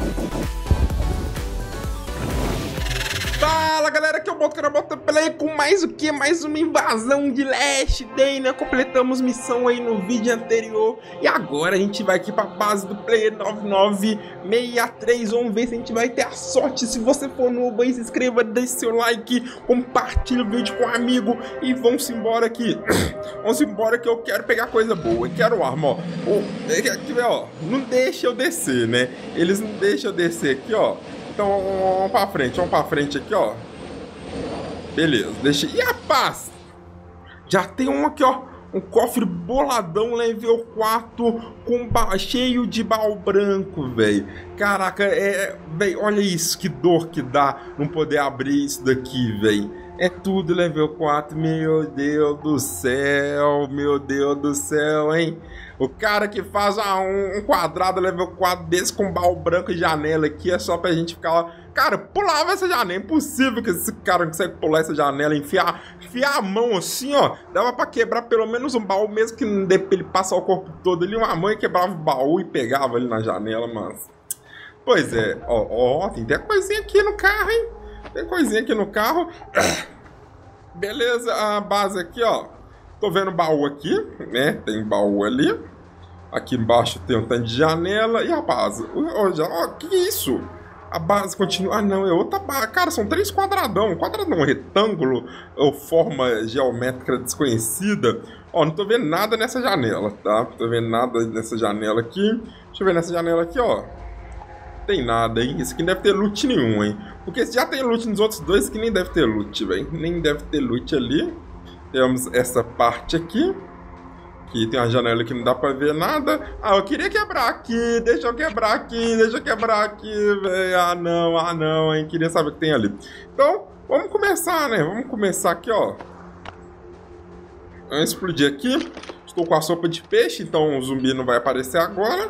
Fala galera, aqui é o Botaplay com mais o que? Mais uma invasão de Last Day, né? Completamos missão aí no vídeo anterior e agora a gente vai aqui pra base do player 9963. Vamos ver se a gente vai ter a sorte. Se você for novo aí, se inscreva, deixe seu like, compartilhe o vídeo com um amigo e vamos embora aqui. Vamos embora que eu quero pegar coisa boa, eu quero arma, ó. Aqui, ó, não deixa eu descer, né? Eles não deixam eu descer aqui, ó. Então vamos pra frente aqui, ó. Beleza, deixa. E a paz? Já tem um aqui, ó. Um cofre boladão, level 4, cheio de baú branco, velho. Caraca, velho, olha isso, que dor que dá não poder abrir isso daqui, velho. É tudo level 4, meu Deus do céu, hein? O cara que faz um quadrado level 4 desse com baú branco e janela aqui é só pra gente ficar lá. Cara, pulava essa janela, é impossível que esse cara consegue pular essa janela, enfiar a mão assim, ó. Dava pra quebrar pelo menos um baú, mesmo que não dê pra ele passar o corpo todo ali. Uma mãe quebrava o baú e pegava ali na janela, mas... Pois é, ó, tem até coisinha aqui no carro, hein? Tem coisinha aqui no carro. Beleza, a base aqui, ó. Tô vendo baú aqui, né? Tem baú ali. Aqui embaixo tem um tanto de janela. E a base? Ó, que isso? A base continua... Ah, não, é outra base. Cara, são 3 quadradão. Quadradão retângulo ou forma geométrica desconhecida. Ó, não tô vendo nada nessa janela, tá? Não tô vendo nada nessa janela aqui. Deixa eu ver nessa janela aqui, ó. Tem nada, hein? Esse aqui não deve ter loot nenhum, hein? Porque se já tem loot nos outros dois, esse aqui nem deve ter loot, velho. Nem deve ter loot ali. Temos essa parte aqui. Aqui tem uma janela que não dá pra ver nada. Ah, eu queria quebrar aqui. Deixa eu quebrar aqui, velho. Ah, não, hein? Queria saber o que tem ali. Então, vamos começar, né? Vamos começar aqui, ó. Vamos explodir aqui. Estou com a sopa de peixe, então o zumbi não vai aparecer agora.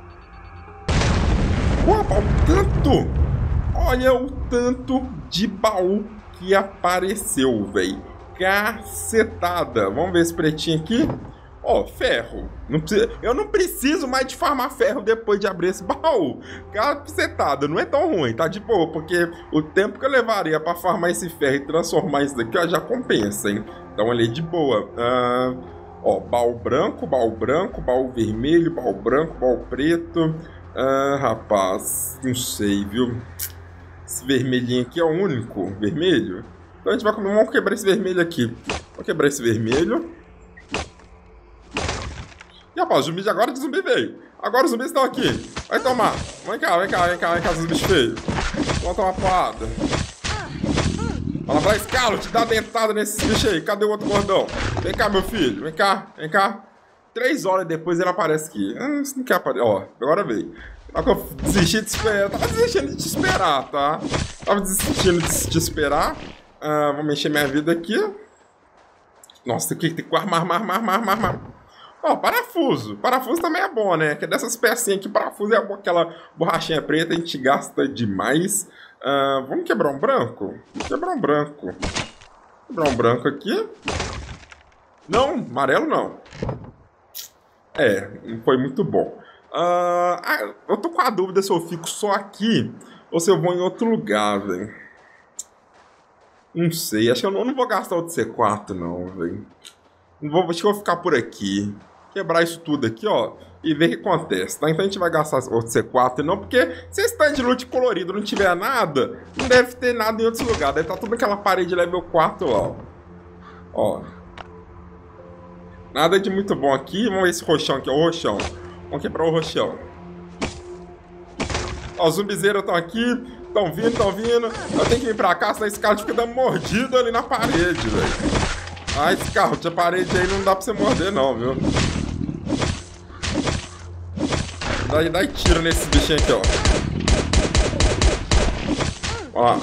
Uau, o tanto! Olha o tanto de baú que apareceu, velho. Cacetada. Vamos ver esse pretinho aqui. Ó, ferro. Eu não preciso mais de farmar ferro depois de abrir esse baú. Cacetada. Não é tão ruim, tá de boa. Porque o tempo que eu levaria pra farmar esse ferro e transformar isso daqui, ó, já compensa, hein? Então ali de boa. Ó, baú branco, baú vermelho, baú branco, baú preto. Rapaz, não sei, viu? Esse vermelhinho aqui é o único vermelho. Então a gente vai comer. Vamos quebrar esse vermelho aqui. Vamos quebrar esse vermelho. E rapaz, o zumbi de agora de zumbi veio. Agora os zumbis estão aqui. Vai tomar. Vem cá, zumbis feios. Vamos tomar porrada. Fala pra escala, te dá dentada nesses bichos aí. Cadê o outro gordão? Vem cá, meu filho. Vem cá. 3 horas depois ele aparece aqui. Isso não quer aparecer. Ó, agora veio. Eu desisti de esperar. Tava desistindo de te esperar, tá? Tava desistindo de te esperar. Vou mexer minha vida aqui. Nossa, aqui tem que armar. Ó, parafuso. Parafuso também é bom, né? Que é dessas pecinhas aqui. Parafuso é aquela borrachinha preta. A gente gasta demais. Vamos quebrar um branco? Quebrar um branco aqui. Não, amarelo não. Não foi muito bom. Eu tô com a dúvida se eu fico só aqui ou se eu vou em outro lugar, velho. Não sei, acho que eu não vou gastar outro C4 não, velho. Acho que eu vou ficar por aqui. Quebrar isso tudo aqui, ó, e ver o que acontece, tá? Então a gente vai gastar outro C4 não, porque se esse tanto de loot colorido não tiver nada, não deve ter nada em outros lugares. Deve estar tudo naquela parede level 4 lá, ó. Nada de muito bom aqui. Vamos ver esse roxão aqui, ó, o roxão. Vamos quebrar o roxão. Ó, os zumbizeiros estão aqui. Estão vindo. Eu tenho que vir pra cá, senão esse cara fica dando mordida ali na parede, velho. Esse carro de parede aí não dá pra você morder não, viu? Dá e tira nesse bichinho aqui, ó. Ó.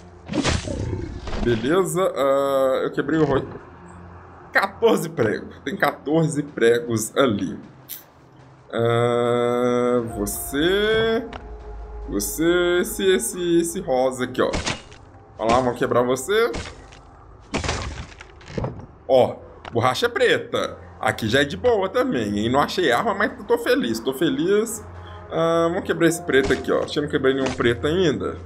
Beleza. Eu quebrei o roxão. 14 pregos. Tem 14 pregos ali. Esse rosa aqui, ó. Olha lá, vamos quebrar você. Ó, borracha preta. Aqui já é de boa também, hein? Não achei arma, mas tô feliz. Vamos quebrar esse preto aqui, ó. Acho que eu não quebrei nenhum preto ainda.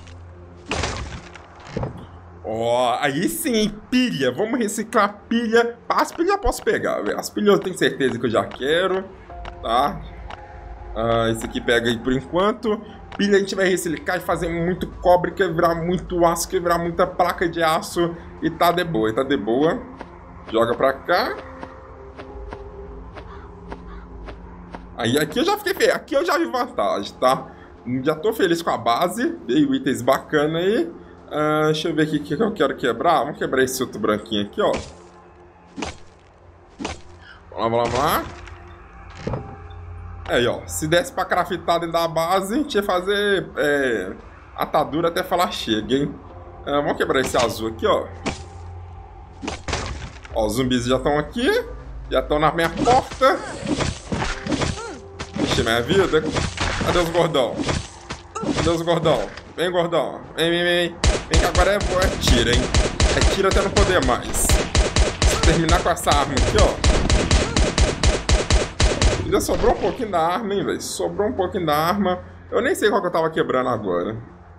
Ó, aí sim, pilha. Vamos reciclar pilha. As pilhas eu posso pegar, velho. As pilhas eu tenho certeza que eu já quero, tá? Esse aqui pega aí por enquanto. Pilha a gente vai reciclar e fazer muito cobre, quebrar muito aço, quebrar muita placa de aço. E tá de boa, tá de boa. Joga pra cá. Aí aqui eu já fiquei feio. Aqui eu já vi vantagem, tá? Já tô feliz com a base. Veio itens bacana aí. Deixa eu ver aqui o que eu quero quebrar. Vamos quebrar esse outro branquinho aqui, ó. Vamos lá. Aí, ó. Se desse pra craftar dentro da base, a gente ia fazer atadura até falar chega, hein? Vamos quebrar esse azul aqui, ó. Ó, os zumbis já estão aqui. Já estão na minha porta. Ixi, minha vida. Cadê os gordão? Cadê os gordão? Vem, gordão. Vem. Vem que agora é tira, hein? É tira até não poder mais. Vou terminar com essa arma aqui, ó. Ainda sobrou um pouquinho da arma, hein, velho? Sobrou um pouquinho da arma. Eu nem sei qual que eu tava quebrando agora.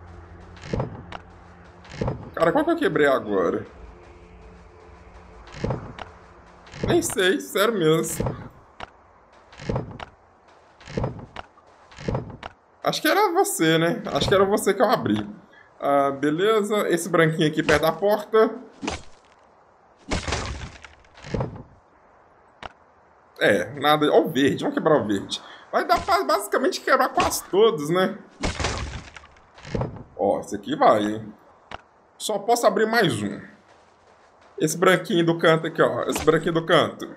Cara, qual que eu quebrei agora? Nem sei, sério mesmo. Acho que era você, né? Acho que era você que eu abri. Beleza. Esse branquinho aqui perto da porta. Nada. Ó o verde. Vamos quebrar o verde. Vai dar pra basicamente quebrar quase todos, né? Ó, esse aqui vai, hein? Só posso abrir mais um. Esse branquinho do canto aqui, ó. Esse branquinho do canto.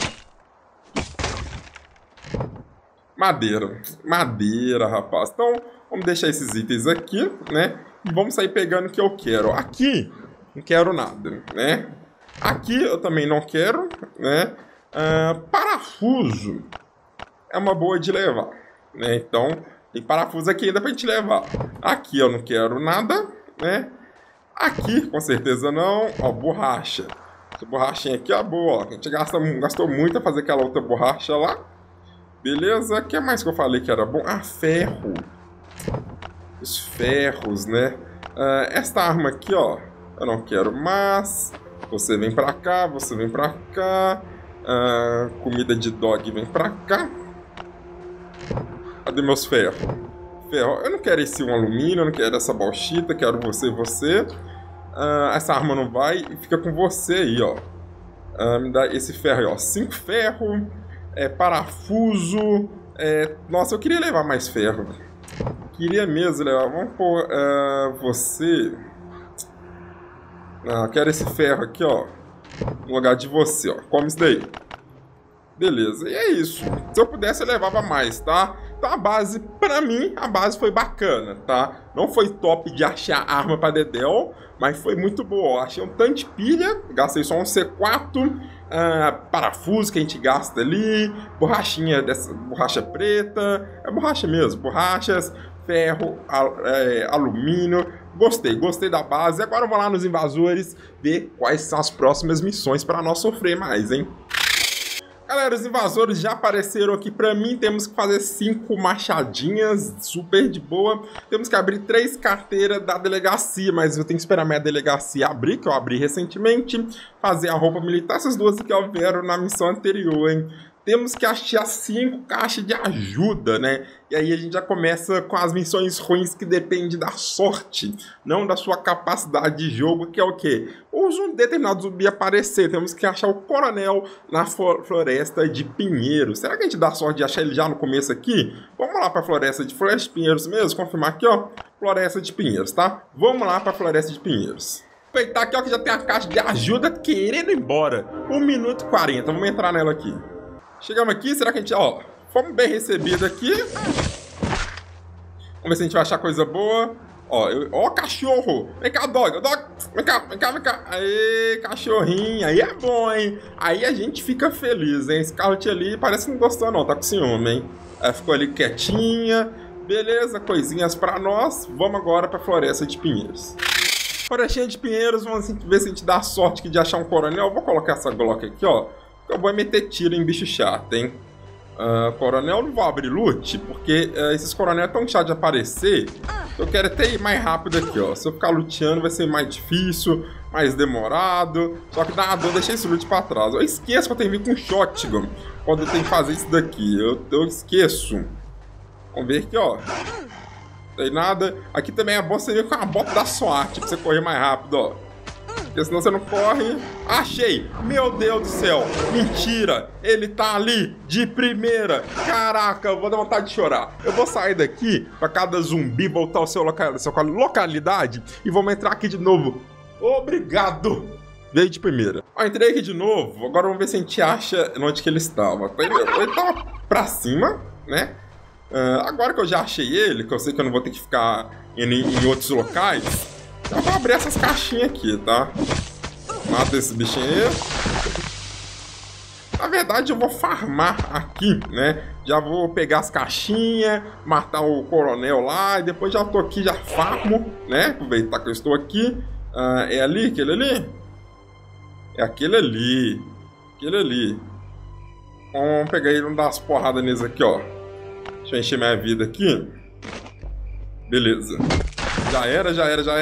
Madeira, rapaz. Então, vamos deixar esses itens aqui, né? E vamos sair pegando o que eu quero. Aqui, não quero nada, né? Aqui eu também não quero, né? Parafuso é uma boa de levar, né? Então, tem parafuso aqui ainda pra gente levar. Aqui eu não quero nada, né? Aqui, com certeza não. Ó, borracha. Essa borrachinha aqui é boa, ó. A gente gastou muito a fazer aquela outra borracha lá. Beleza, o que mais que eu falei que era bom? Ferro. Os ferros, né? Esta arma aqui, ó, eu não quero mais. Você vem pra cá, você vem pra cá. Comida de dog vem pra cá. Cadê meus ferros? Eu não quero esse um alumínio, eu não quero essa bauxita, quero você. Essa arma não vai, fica com você aí, ó. Me dá esse ferro aí, ó. 5 ferros. Parafuso. Nossa, eu queria levar mais ferro. Queria mesmo levar. Vamos pôr você. Quero esse ferro aqui, ó. No lugar de você, ó. Come isso daí. Beleza, e é isso. Se eu pudesse, eu levava mais, tá? Então a base, pra mim, a base foi bacana, tá? Não foi top de achar arma pra Dedel, mas foi muito boa. Achei um tanto de pilha, gastei só um C4, parafuso que a gente gasta ali, borrachinha dessa borracha preta, borracha mesmo, borrachas, ferro, alumínio. Gostei da base. Agora eu vou lá nos invasores ver quais são as próximas missões para nós sofrer mais, hein? Galera, os invasores já apareceram aqui pra mim. Temos que fazer 5 machadinhas, super de boa. Temos que abrir 3 carteiras da delegacia, mas eu tenho que esperar minha delegacia abrir, que eu abri recentemente. Fazer a roupa militar, essas duas que eu vieram na missão anterior, hein? Temos que achar 5 caixas de ajuda, né? E aí a gente já começa com as missões ruins que dependem da sorte, não da sua capacidade de jogo, que é o quê? Um determinado zumbi aparecer, temos que achar o coronel na floresta de Pinheiros. Será que a gente dá sorte de achar ele já no começo aqui? Vamos lá para a floresta de Pinheiros mesmo, confirmar aqui, ó, floresta de Pinheiros, tá? Vamos lá para a floresta de Pinheiros. Aproveitar aqui, ó, que já tem a caixa de ajuda querendo ir embora. 1 minuto e 40, vamos entrar nela aqui. Chegamos aqui, será que a gente, ó, fomos bem recebidos aqui. Vamos ver se a gente vai achar coisa boa. Ó, cachorro. Vem cá, dog. Vem cá. Aê, cachorrinho. Aí é bom, hein? Aí a gente fica feliz, hein? Esse Scarlet ali parece que não gostou, não. Tá com ciúme, hein? Ficou ali quietinha. Beleza, coisinhas pra nós. Vamos agora pra Floresta de Pinheiros. Florestinha de Pinheiros, vamos ver se a gente dá sorte aqui de achar um coronel. Eu vou colocar essa Glock aqui, ó. Eu vou meter tiro em bicho chato, hein? Coronel, não vou abrir loot, porque esses coronéis estão chatos de aparecer. Eu quero até ir mais rápido aqui, ó. Se eu ficar luteando vai ser mais difícil, mais demorado. Só que dá uma dor deixar esse loot pra trás. Eu esqueço que eu tenho que vir com shotgun quando eu tenho que fazer isso daqui. Eu esqueço. Vamos ver aqui, ó. Não tem nada. Aqui também é bom você vir com uma bota da SWAT pra você correr mais rápido, ó. Porque senão você não corre. Achei! Meu Deus do céu! Mentira! Ele tá ali de primeira! Caraca, eu vou dar vontade de chorar. Eu vou sair daqui pra cada zumbi voltar ao sua localidade e vamos entrar aqui de novo. Obrigado! Veio de primeira. Ó, entrei aqui de novo. Agora vamos ver se a gente acha onde que ele estava. Ele tava pra cima, né? Agora que eu já achei ele, que eu sei que eu não vou ter que ficar indo em outros locais, eu vou abrir essas caixinhas aqui, tá? Mata esse bichinho aí. Na verdade, eu vou farmar aqui, né? Já vou pegar as caixinhas, matar o coronel lá, e depois já tô aqui, já farmo, né? Aproveitar que eu estou aqui. É ali? Aquele ali? É aquele ali. Aquele ali. Vamos pegar ele e dar umas porradas neles aqui, ó. Deixa eu encher minha vida aqui. Beleza. Já era.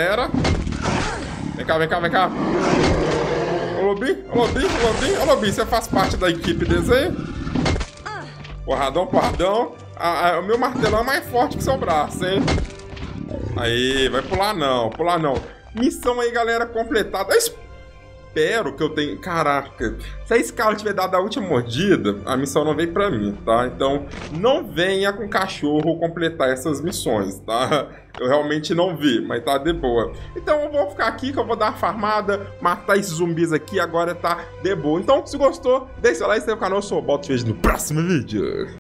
Vem cá. Ô, Lobinho, você faz parte da equipe deles aí? Porradão. O meu martelão é mais forte que seu braço, hein? Aí, vai pular não. Missão aí, galera, completada. Espero que eu tenha... Caraca, se a Scarlet tiver dado a última mordida, a missão não veio pra mim, tá? Então, não venha com cachorro completar essas missões, tá? Eu realmente não vi, mas tá de boa. Então, eu vou ficar aqui, que eu vou dar uma farmada, matar esses zumbis aqui, agora tá de boa. Então, se gostou, deixa o like, se inscreve no canal, eu sou o Balto, te vejo no próximo vídeo.